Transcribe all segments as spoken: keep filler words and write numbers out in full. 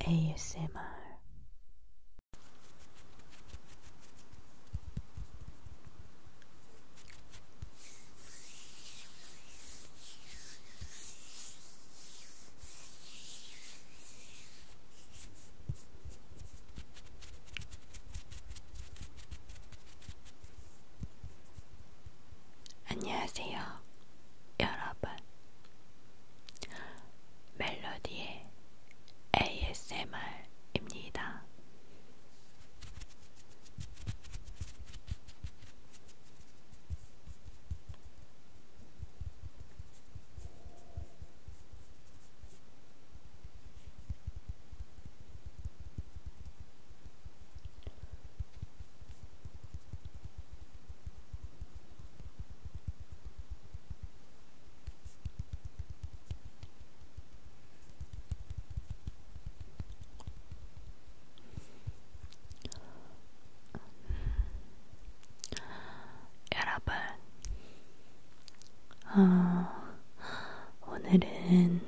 에이에스엠알. 안녕하세요, 여러분. 멜로디의 에이에스엠알입니다. 여러분, 어, 오늘은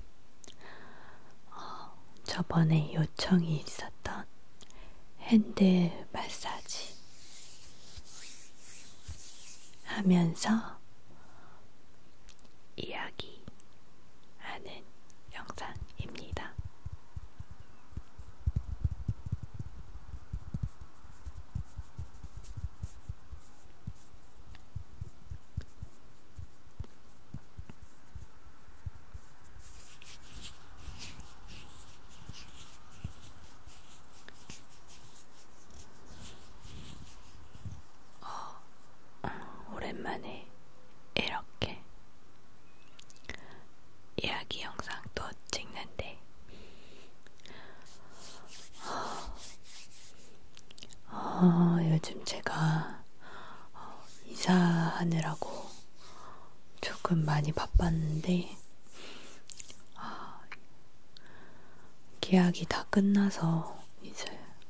어, 저번에 요청이 있었던 핸드 마사지 하면서 이야기하는 영상입니다. 오랜만에 이렇게 이야기 영상도 찍는데 어, 요즘 제가 어, 이사하느라고 조금 많이 바빴는데 어, 계약이 다 끝나서 이제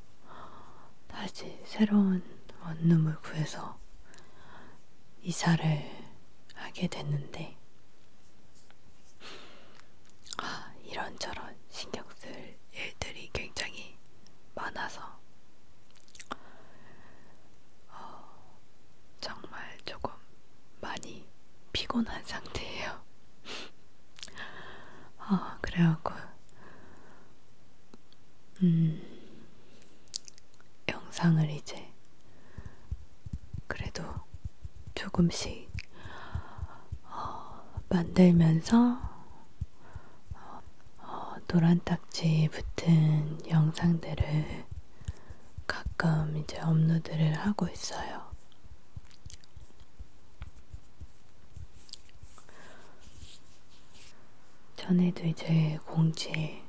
다시 새로운 원룸을 구해서 이사를 하게 됐는데 아, 이런저런 신경 쓸 일들이 굉장히 많아서 어, 정말 조금 많이 피곤한 상태예요. 어, 그래갖고 음, 영상을 이제 그래도 조금씩 어, 만들면서 어, 어, 노란 딱지 붙은 영상들을 가끔 이제 업로드를 하고 있어요. 전에도 이제 공지에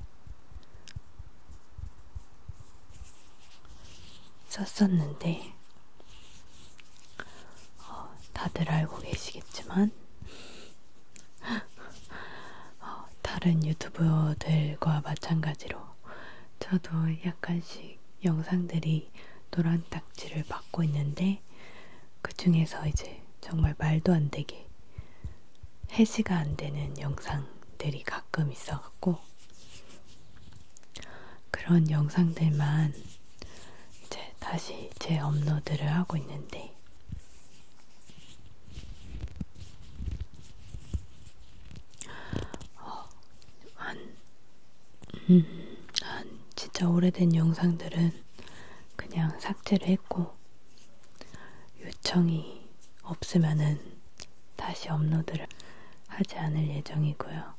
썼었는데 어, 다들 알고 계시겠지만 어, 다른 유튜버들과 마찬가지로 저도 약간씩 영상들이 노란 딱지를 받고 있는데 그 중에서 이제 정말 말도 안 되게 해지가 안 되는 영상들이 가끔 있어갖고 그런 영상들만 이제 다시 재업로드를 하고 있는데 어, 한, 음, 한 진짜 오래된 영상들은 그냥 삭제를 했고 요청이 없으면은 다시 업로드를 하지 않을 예정이고요.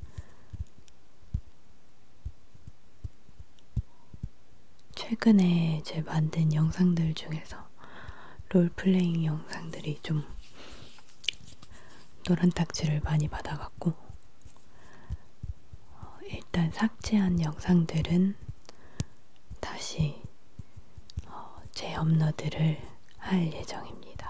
최근에 제 만든 영상들 중에서 롤플레잉 영상들이 좀 노란 딱지를 많이 받아갖고 어, 일단 삭제한 영상들은 다시 어, 재업로드를 할 예정입니다.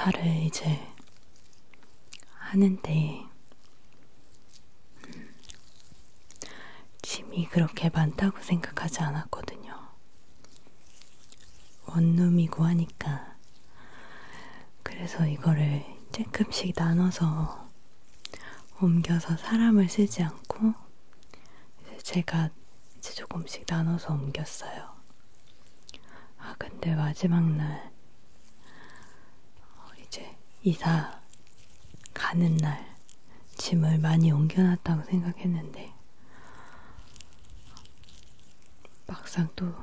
이사를 이제 하는데 음, 짐이 그렇게 많다고 생각하지 않았거든요. 원룸이고 하니까. 그래서 이거를 조금씩 나눠서 옮겨서 사람을 쓰지 않고 이제 제가 이제 조금씩 나눠서 옮겼어요. 아, 근데 마지막 날 어, 이제 이사 가는 날 짐을 많이 옮겨놨다고 생각했는데 막상 또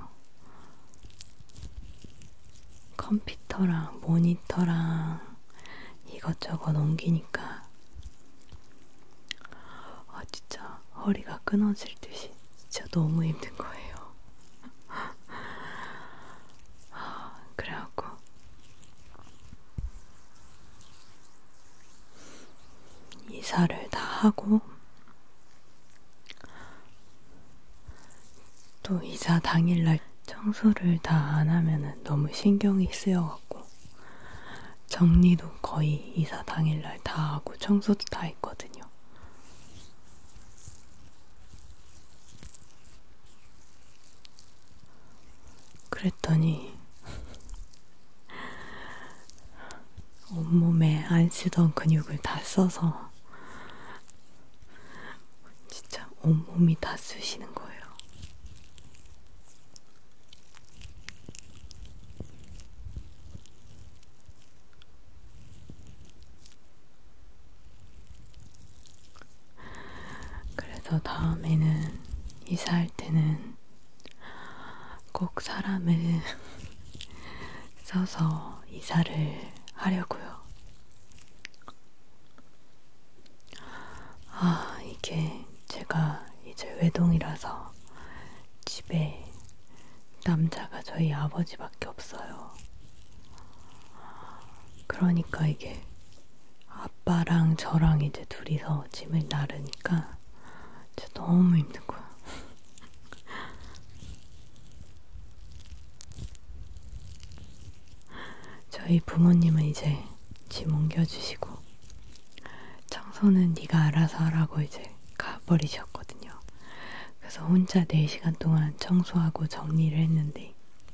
컴퓨터랑 모니터랑 이것저것 옮기니까 아, 진짜 허리가 끊어질 듯이 진짜 너무 힘든 거예요. 아, 그래갖고 이사를 다 하고 또 이사 당일날 청소를 다 안 하면은 너무 신경이 쓰여갖고 정리도 거의 이사 당일날 다 하고 청소도 다 했거든요. 그랬더니 온몸에 안 쓰던 근육을 다 써서 진짜 온몸이 다 쑤시는 거예요. 그래서 다음에는 이사할 때는 꼭 사람을 써서 이사를 하려고요. 아, 이게 제가 이제 외동이라서 집에 남자가 저희 아버지밖에 없어요. 그러니까 이게 아빠랑 저랑 이제 둘이서 짐을 나르니까 진짜 너무 힘든 거야. 저희 부모님은 이제 짐 옮겨주시고 청소는 네가 알아서 하라고 이제 가버리셨거든요. 그래서 혼자 네 시간 동안 청소하고 정리를 했는데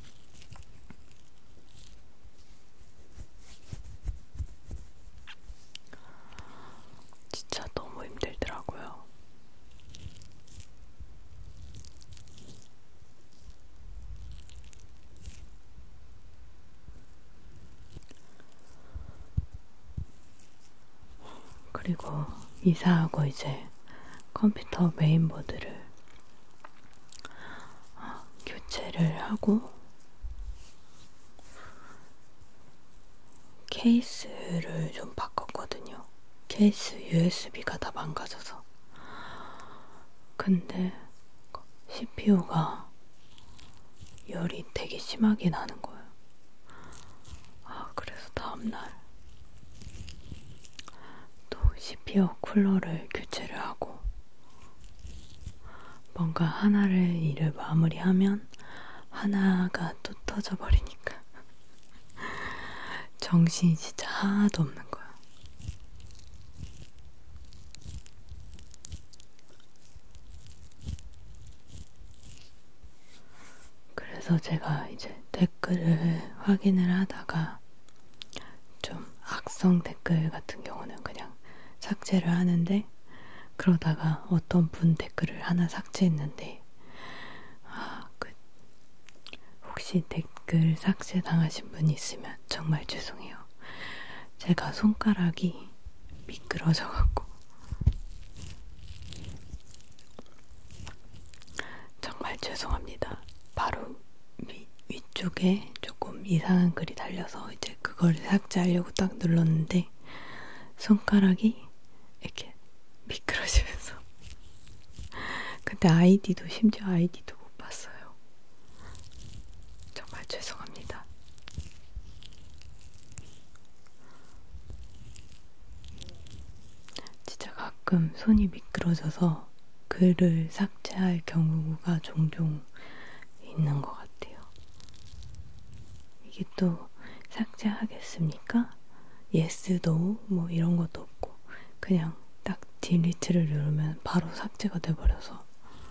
진짜 너무 힘들더라고요. 그리고 이사하고 이제 컴퓨터 메인보드를 교체를 하고 케이스를 좀 바꿨거든요. 케이스 유에스비가 다 망가져서. 근데 씨피유가 열이 되게 심하게 나는 거예요. 아, 그래서 다음날 또 씨피유 쿨러를 교체를 하고 뭔가 하나를 일을 마무리하면 하나가 또 터져버리니까 정신이 진짜 하나도 없는 거야. 그래서 제가 이제 댓글을 확인을 하다가 좀 악성 댓글 같은 경우는 그냥 삭제를 하는데 그러다가 어떤 분 댓글을 하나 삭제했는데 아, 그 혹시 댓글 삭제 당하신 분 있으면 정말 죄송해요. 제가 손가락이 미끄러져갖고 정말 죄송합니다. 바로 위, 위쪽에 조금 이상한 글이 달려서 이제 그걸 삭제하려고 딱 눌렀는데 손가락이 이렇게 미끄러지면서 근데 아이디도 심지어 아이디도 못 봤어요. 정말 죄송합니다. 진짜 가끔 손이 미끄러져서 글을 삭제할 경우가 종종 있는 것 같아요. 이게 또 삭제하겠습니까? yes, no 뭐 이런 것도 없고 그냥 딱 딜리트를 누르면 바로 삭제가 돼버려서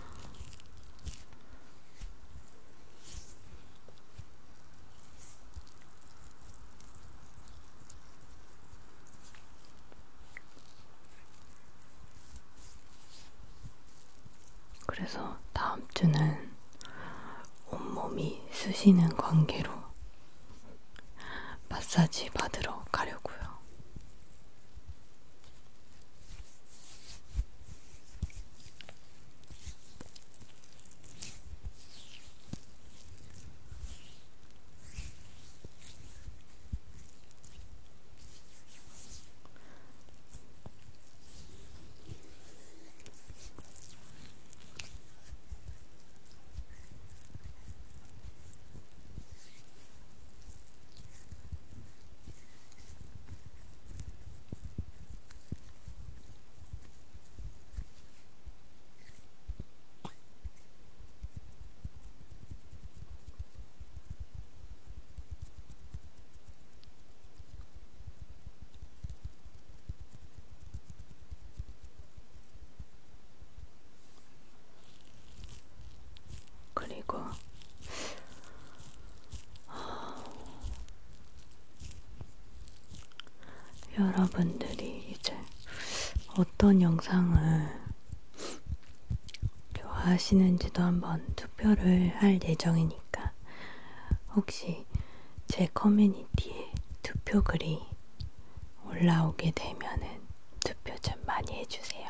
그래서 다음 주는 온몸이 쑤시는 관계로 마사지 받으러 가려고요. 그리고 여러분들이 이제 어떤 영상을 좋아하시는지도 한번 투표를 할 예정이니까 혹시 제 커뮤니티에 투표글이 올라오게 되면은 투표 좀 많이 해주세요.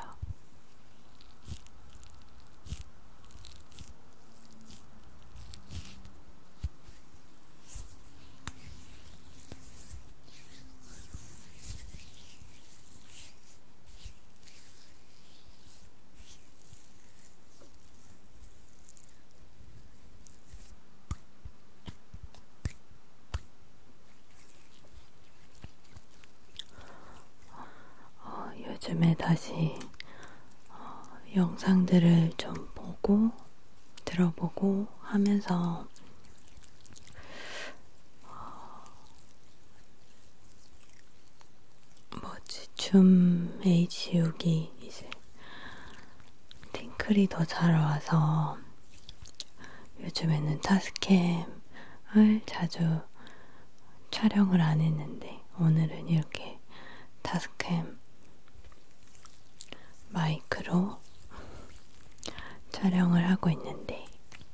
어, 요즘에 다시 어, 영상들을 좀 보고 들어보고 하면서 어, 뭐지 줌 에이치육이 이제 팅클이 더 잘 와서 요즘에는 타스캠을 자주 촬영을 안 했는데 오늘은 이렇게 타스캠 마이크로 촬영을 하고 있는데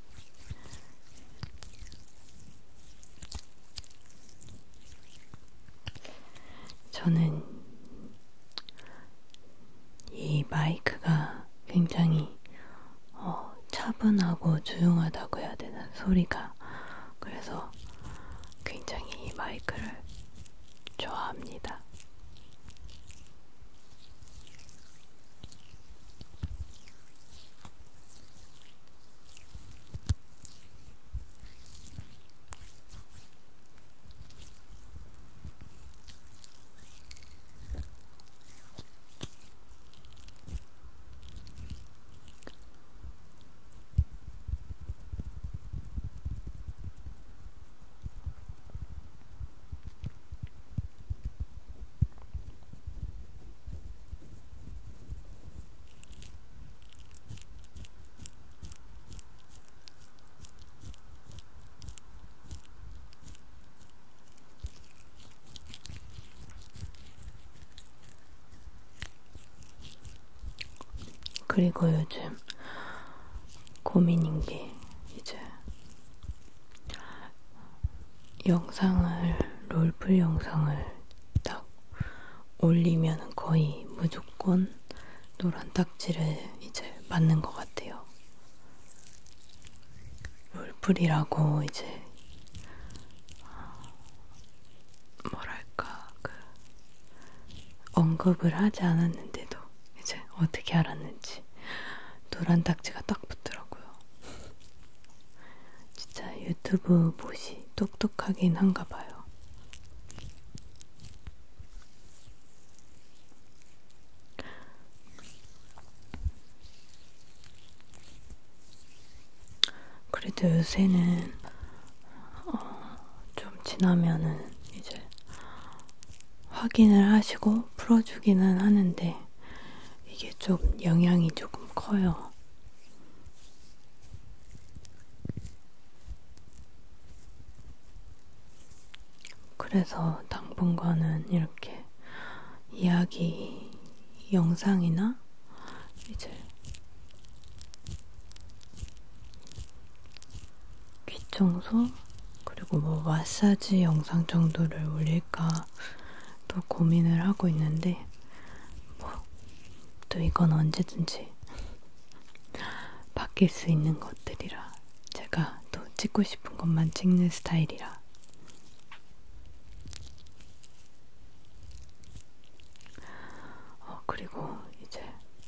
저는 이 마이크가 굉장히 어, 차분하고 조용하다고 해야 되나 소리가 그래서 굉장히 이 마이크를 좋아합니다. 그리고 요즘 고민인 게 이제 영상을 롤플 영상을 딱 올리면 거의 무조건 노란 딱지를 이제 맞는 것 같아요. 롤플이라고 이제 뭐랄까 그 언급을 하지 않았는데도 이제 어떻게 알았는지 노란 딱지가 딱 붙더라고요. 진짜 유튜브 봇이 똑똑하긴 한가 봐요. 그래도 요새는 어, 좀 지나면은 이제 확인을 하시고 풀어주기는 하는데 이게 좀 영향이 조금 커요. 그래서 당분간은 이렇게 이야기 영상이나 이제 귀청소 그리고 뭐 마사지 영상 정도를 올릴까 또 고민을 하고 있는데 뭐 또 이건 언제든지 바뀔 수 있는 것들이라 제가 또 찍고 싶은 것만 찍는 스타일이라 어 그리고 이제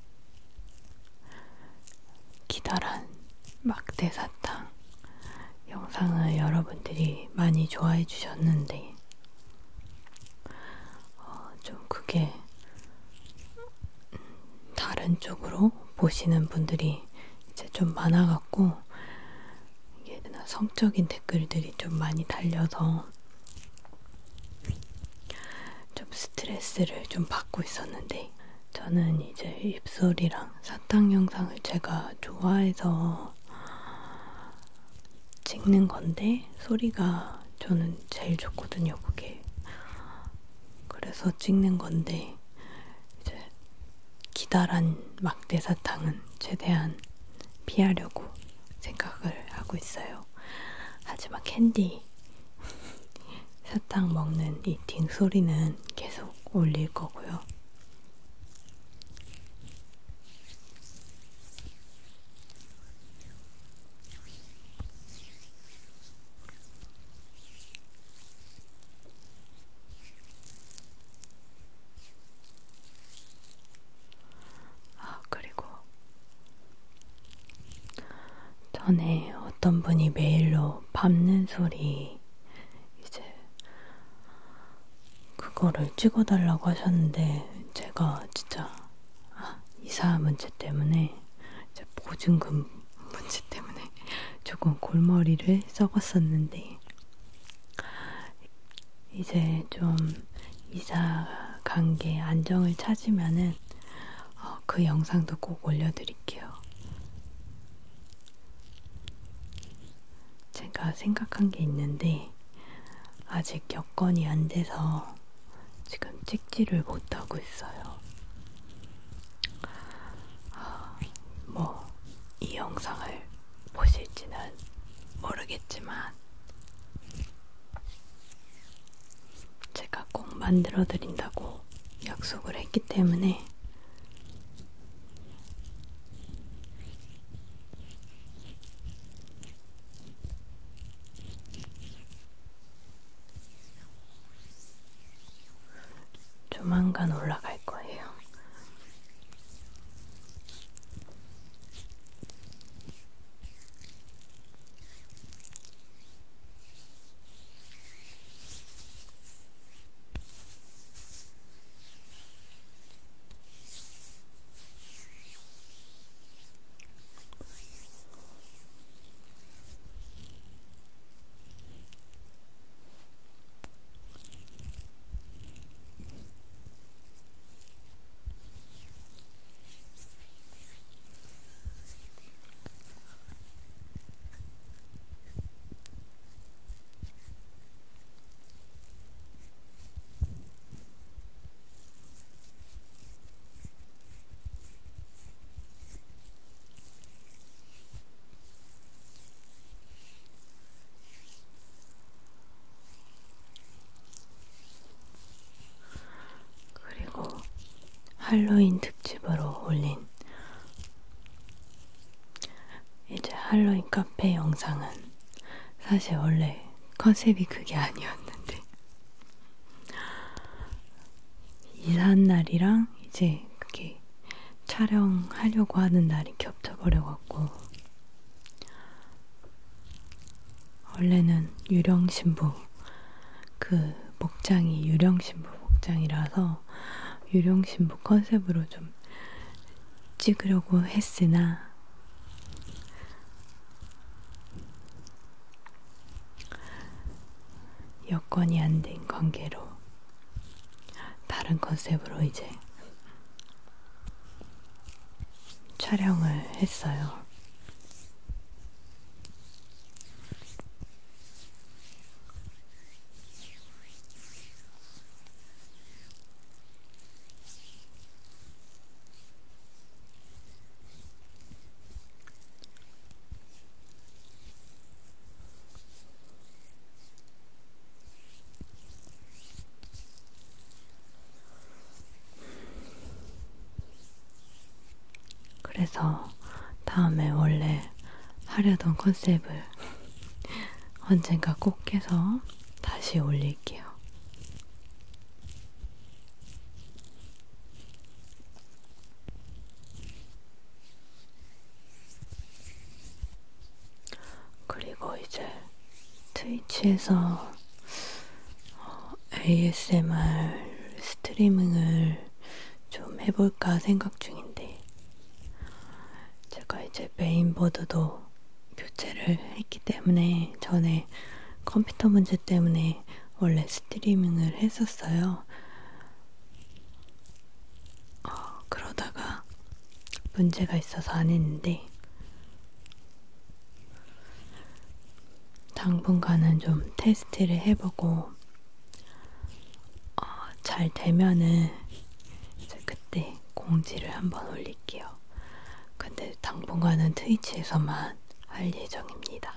기다란 막대 사탕 영상을 여러분들이 많이 좋아해 주셨는데 어, 좀 그게 다른 쪽으로 보시는 분들이 이제 좀 많아갖고 이게 성적인 댓글들이 좀 많이 달려서 좀 스트레스를 좀 받고 있었는데 저는 이제 입술이랑 사탕 영상을 제가 좋아해서 찍는 건데 소리가 저는 제일 좋거든요, 그게. 그래서 찍는 건데 이제 기다란 막대 사탕은 최대한 피하려고 생각을 하고 있어요. 하지만 캔디 사탕 먹는 이팅 소리는 계속 올릴 거고요. 아, 그리고 전에 어떤 분이 메일로 밟는 소리 이제 그거를 찍어달라고 하셨는데 제가 진짜 아, 이사 문제 때문에 이제 보증금 문제 때문에 조금 골머리를 썩었었는데 이제 좀 이사 간 게 안정을 찾으면은 어, 그 영상도 꼭 올려드릴게요. 제가 생각한 게 있는데 아직 여건이 안 돼서 지금 찍지를 못하고 있어요. 아, 뭐 이 영상을 보실지는 모르겠지만 제가 꼭 만들어 드린다고 약속을 했기 때문에 조만간 올라갈 거예요. 할로윈 특집으로 올린 이제 할로윈 카페 영상은 사실 원래 컨셉이 그게 아니었는데 이사한 날이랑 이제 그게 촬영하려고 하는 날이 겹쳐버려갖고 원래는 유령신부 그 복장이 유령신부 복장이라서 유령신부 컨셉으로 좀 찍으려고 했으나 여건이 안 된 관계로 다른 컨셉으로 이제 촬영을 했어요. 그래서 다음에 원래 하려던 컨셉을 언젠가 꼭 해서 다시 올릴게요. 그리고 이제 트위치에서 어, 에이에스엠알 스트리밍을 좀 해볼까 생각 중인데, 제가 이제 메인보드도 교체를 했기 때문에 전에 컴퓨터 문제 때문에 원래 스트리밍을 했었어요. 어, 그러다가 문제가 있어서 안 했는데 당분간은 좀 테스트를 해보고 어, 잘 되면은 이제 그때 공지를 한번 올릴게요. 근데 당분간은 트위치에서만 할 예정입니다.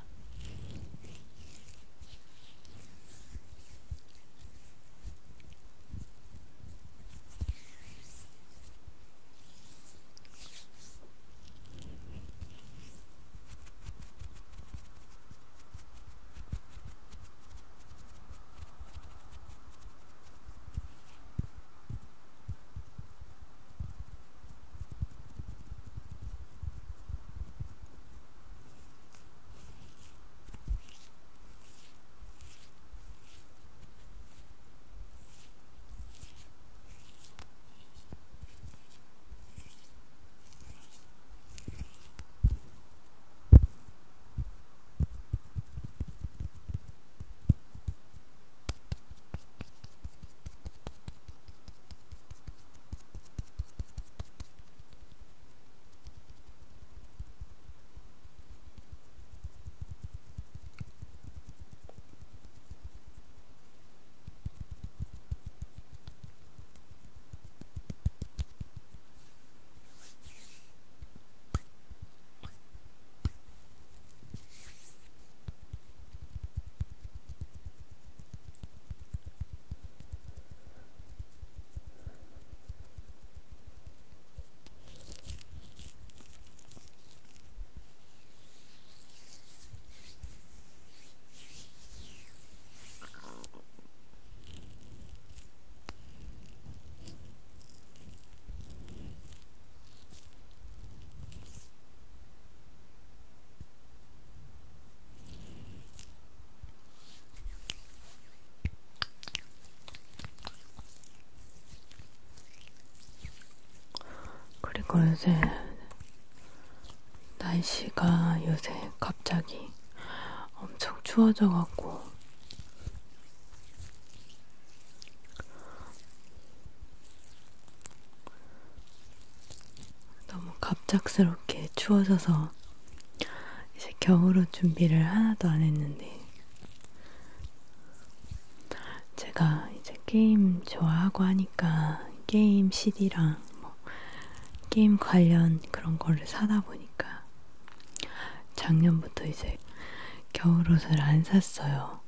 그리고 요새 날씨가 요새 갑자기 엄청 추워져갖고 너무 갑작스럽게 추워져서 이제 겨울옷 준비를 하나도 안 했는데, 제가 이제 게임 좋아하고 하니까 게임 씨디랑 뭐 게임 관련 그런 거를 사다 보니까 작년부터 이제 겨울옷을 안 샀어요.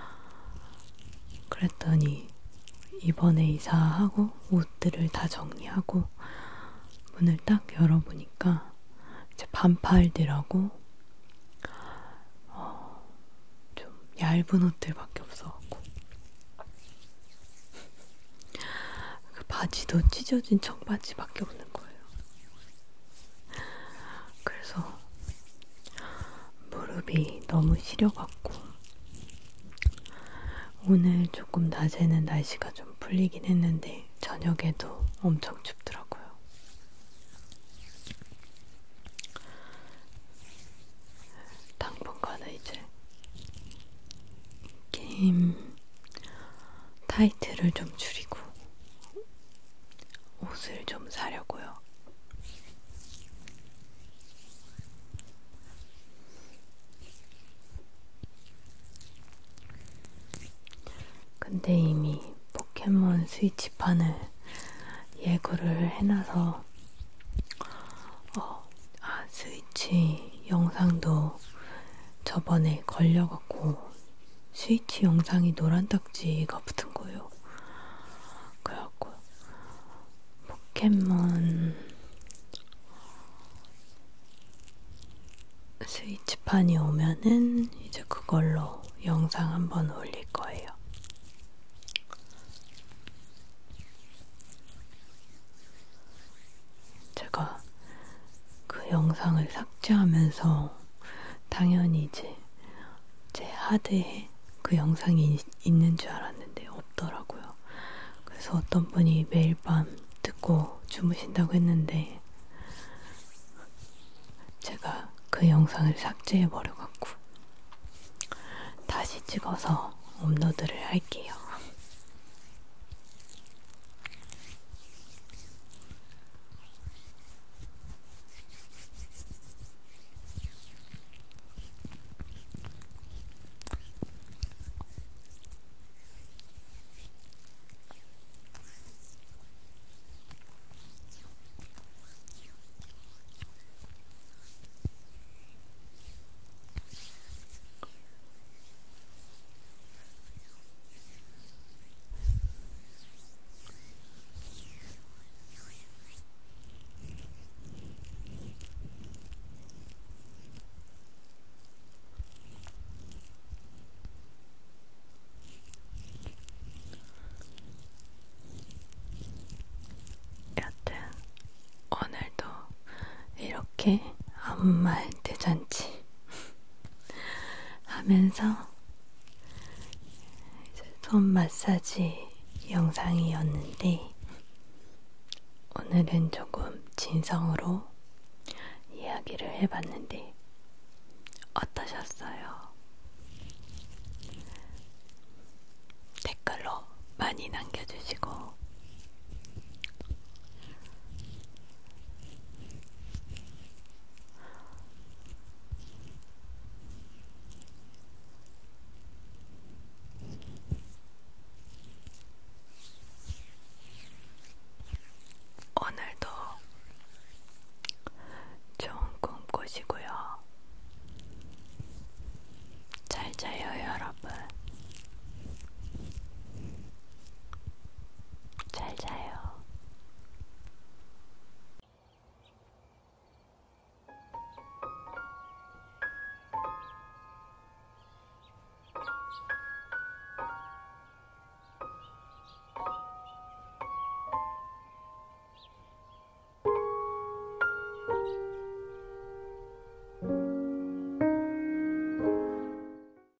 그랬더니 이번에 이사하고 옷들을 다 정리하고 문을 딱 열어보니까 이제 반팔들하고 어, 좀 얇은 옷들밖에 없어갖고 그 바지도 찢어진 청바지밖에 없는 거예요. 그래서 무릎이 너무 시려갖고 오늘 조금 낮에는 날씨가 좀 풀리긴 했는데 저녁에도 엄청 춥더라고요. 당분간은 이제 게임 타이틀을 좀 줄이고 사려고요. 근데 이미 포켓몬 스위치판을 예고를 해놔서 어, 아, 스위치 영상도 저번에 걸려갖고 스위치 영상이 노란 딱지가 붙은 거예요. 그래갖고 포켓몬 스위치판이 오면은 이제 그걸로 영상 한번 올릴 거예요. 제가 그 영상을 삭제하면서 당연히 이제 제 하드에 그 영상이 있는 줄 알았는데 없더라고요. 그래서 어떤 분이 매일 밤 듣고 주무신다고 했는데 제가 그 영상을 삭제해버려갖고 다시 찍어서 업로드를 할게요. 오늘도 이렇게 아무 말 대잔치 하면서 이제 손 마사지 영상이었는데 오늘은 조금 진성으로 이야기를 해봤는데 어떠셨어요? 댓글로 많이 남겨주시고